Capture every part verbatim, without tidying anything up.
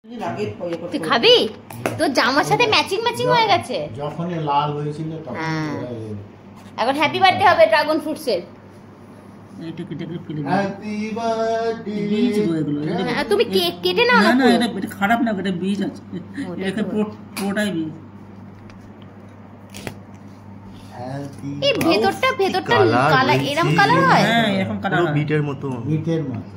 তুই খাবি? তোর জামার সাথে ম্যাচিং ম্যাচিং হয়ে গেছে। যখন লাল হয়েছিল তখন এখন হ্যাপি বার্থডে হবে ড্রাগন ফ্রুটসের। তুমি কেক কেটে নাও না। এটা খারাপ না, এটা বীজ আছে, এটা পুরোটাই বীজ। এই ভেতরটা ভেতরটা কালার এরকম কালার হয়। হ্যাঁ এরকম কালার হয়, বিটের মতো। বিটের মতো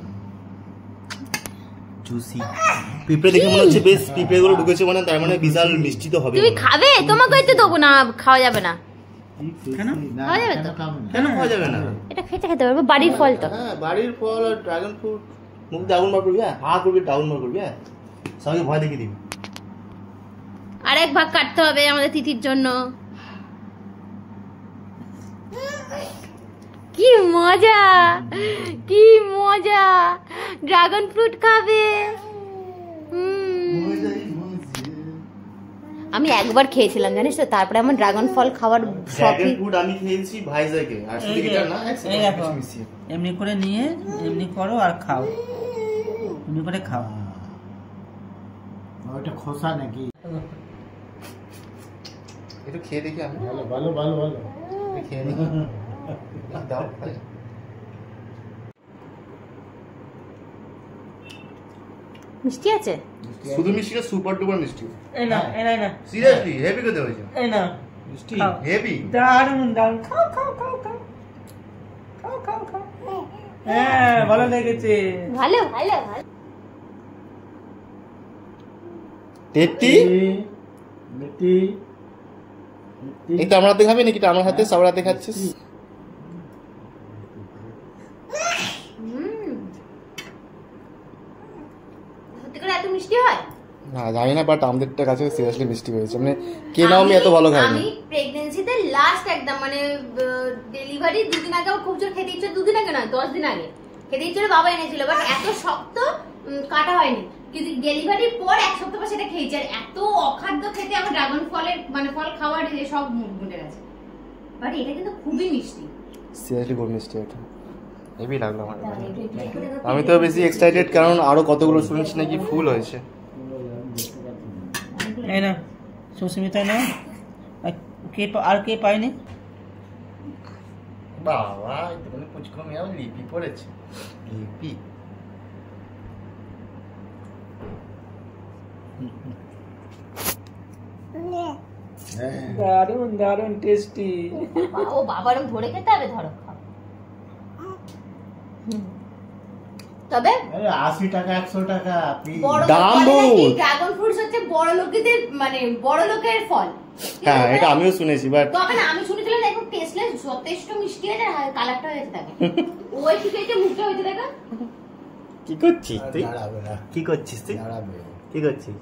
জুসি। পিঁপড়ে দেখে মনে হচ্ছে বেশ পিঁপড়েগুলো ঢুকেছে মানে, তার মানে বিশাল মিষ্টি তো হবে। তুমি খাবে? তোমাকে তো দেবো না, খাওয়া যাবে না। কেন খাওয়া যাবে তো? কেন খাওয়া যাবে না? এটা খেতে খেতে পারবে, বাড়ির ফল তো। হ্যাঁ বাড়ির ফল আর ড্রাগন ফ্রুট। মুখ ডাউন মার করবি, হ্যাঁ হা করবি, ডাউন মার করবি, হ্যাঁ সবাইকে ভয় দেখিয়ে দিবি। আর এক ভাগ কাটতে হবে আমাদের তিথির জন্য। কি মজা, কি মজা, ড্রাগন ফ্রুট খাবে। আমি একবার খেয়েছিলাম জানিস তো, তারপরে আমার ড্রাগন ফল খাওয়ার ড্রাগন ফ্রুট আমি খেয়েছি ভাইজাকে, আর শুধু এটা না এমনি করে নিয়ে এমনি করো আর খাও, এমনি করে খাও। ওটা খোসা নাকি? একটু খেয়ে দেখি আমি। ভালো ভালো ভালো ভালো খেয়ে দেখি। দাও মিষ্টি আছে, শুধু মিষ্টি না, সুপার ডুপার মিষ্টি। এই না এই না, সিরিয়াসলি হেভি খেতে হয়েছে। এই না মিষ্টি হেভি, দারুন দারুন। খাও খাও খাও খাও খাও খাও খাও। হ্যাঁ ভালো লেগেছে, ভালো ভালো ভালো। টেটি মিষ্টি এটা আমার হাতে খাবি নাকি? এটা আমার হাতে সবার হাতে খাচ্ছিস? এত মিষ্টি হয় না জানি না, বাট আমাদেরটা কাছে সিরিয়াসলি মিষ্টি হয়েছে। মানে কে নাও আমি এত ভালো খাই। আমি প্রেগন্যান্সিতে লাস্ট একদম মানে ডেলিভারি দুদিন আগে খুব জোর খেতে ইচ্ছে, দুদিন আগে না দশ দিন আগে খেতে ইচ্ছে বাবা এনেছিল, বাট এত শক্ত কাটা হয়নি। কিন্তু ডেলিভারির পর এক সপ্তাহ পর সেটা খেয়েছি, আর এত অখাদ্য খেতে আমার ড্রাগন ফলের মানে ফল খাওয়ার সব মুখ মুটে গেছে। বাট এটা কিন্তু খুবই মিষ্টি, সিরিয়াসলি খুব মিষ্টি। এটা হেভি লাগলো আমার। আমি তো বেশি এক্সাইটেড কারণ আরো কতগুলো শুনেছি নাকি ফুল হয়েছে। এই না সুস্মিতা না, কে আর কে পায়নি? বাবা মানে পুচকো মেয়েও লিপি পড়েছে, লিপি। দারুন দারুন টেস্টি। ও বাবার ধরে খেতে হবে, ধরো খাও। তবে আশি টাকা একশো টাকা দাম। ড্রাগন ফ্রুটস হচ্ছে বড় লোকেদের মানে বড় লোকের ফল। হ্যাঁ এটা আমিও শুনেছি, বাট তবে না আমি শুনেছিলাম একদম টেস্টলেস, যথেষ্ট মিষ্টি আছে, কালারটা হয়েছে থাকে ওই ঠিক আছে, মুখটা হয়েছে দেখা। কি করছিস তুই? কি করছিস তুই? কি করছিস?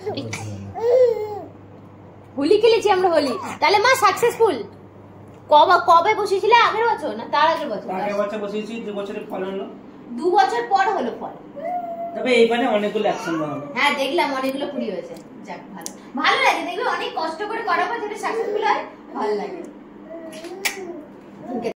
হোলি খেলেছি আমরা হোলি। তাহলে মা সাকসেসফুল। কবে কবে বসেছিলে? আগের বছর না তার আগের বছর? আগের বছর বসেছি, দু বছরের ফল হলো। দু বছর পর হলো ফল। তবে এইবারে অনেকগুলো অ্যাকশন হলো। হ্যাঁ দেখলাম অনেকগুলো কুড়ি হয়েছে। যাক ভালো, ভালো লাগে দেখবে, অনেক কষ্ট করে করার পর যেটা সাকসেসফুল হয় ভালো লাগে।